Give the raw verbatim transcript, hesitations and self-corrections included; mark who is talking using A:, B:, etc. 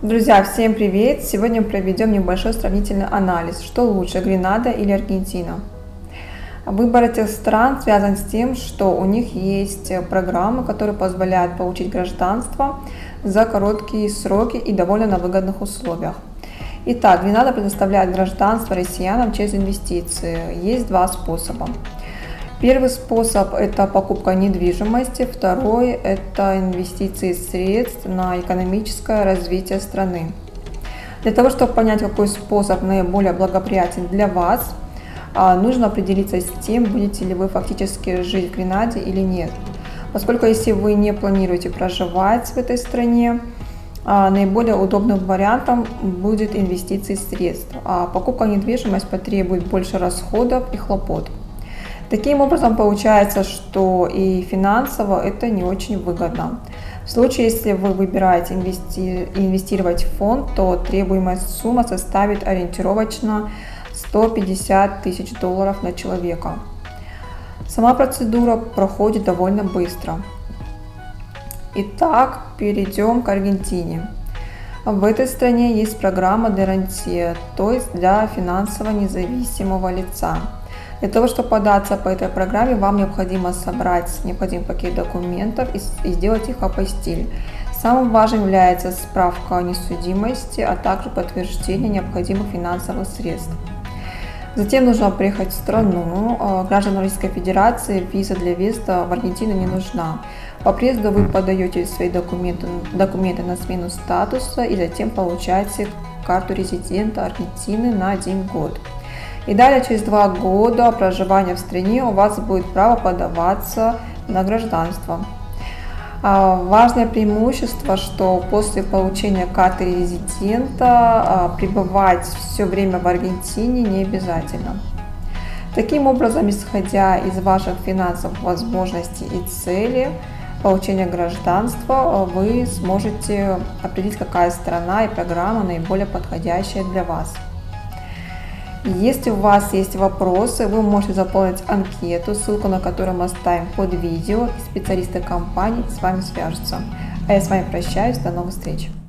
A: Друзья, всем привет! Сегодня проведем небольшой сравнительный анализ, что лучше, Гренада или Аргентина. Выбор этих стран связан с тем, что у них есть программы, которые позволяют получить гражданство за короткие сроки и довольно на выгодных условиях. Итак, Гренада предоставляет гражданство россиянам через инвестиции. Есть два способа. Первый способ – это покупка недвижимости, второй – это инвестиции средств на экономическое развитие страны. Для того, чтобы понять, какой способ наиболее благоприятен для вас, нужно определиться с тем, будете ли вы фактически жить в Гренаде или нет. Поскольку если вы не планируете проживать в этой стране, наиболее удобным вариантом будет инвестиции средств, а покупка недвижимости потребует больше расходов и хлопот. Таким образом, получается, что и финансово это не очень выгодно. В случае, если вы выбираете инвести... инвестировать в фонд, то требуемая сумма составит ориентировочно сто пятьдесят тысяч долларов на человека. Сама процедура проходит довольно быстро. Итак, перейдем к Аргентине. В этой стране есть программа Дерантия, то есть для финансово независимого лица. Для того, чтобы податься по этой программе, вам необходимо собрать необходимый пакет документов и сделать их апостиль. Самым важным является справка о несудимости, а также подтверждение необходимых финансовых средств. Затем нужно приехать в страну. Гражданам Российской Федерации виза для въезда в Аргентину не нужна. По приезду вы подаете свои документы, документы на смену статуса и затем получаете карту резидента Аргентины на один год. И далее, через два года проживания в стране, у вас будет право подаваться на гражданство. Важное преимущество, что после получения карты резидента пребывать все время в Аргентине не обязательно. Таким образом, исходя из ваших финансовых возможностей и целей получения гражданства, вы сможете определить, какая страна и программа наиболее подходящая для вас. Если у вас есть вопросы, вы можете заполнить анкету, ссылку на которую мы оставим под видео, и специалисты компании с вами свяжутся. А я с вами прощаюсь, до новых встреч!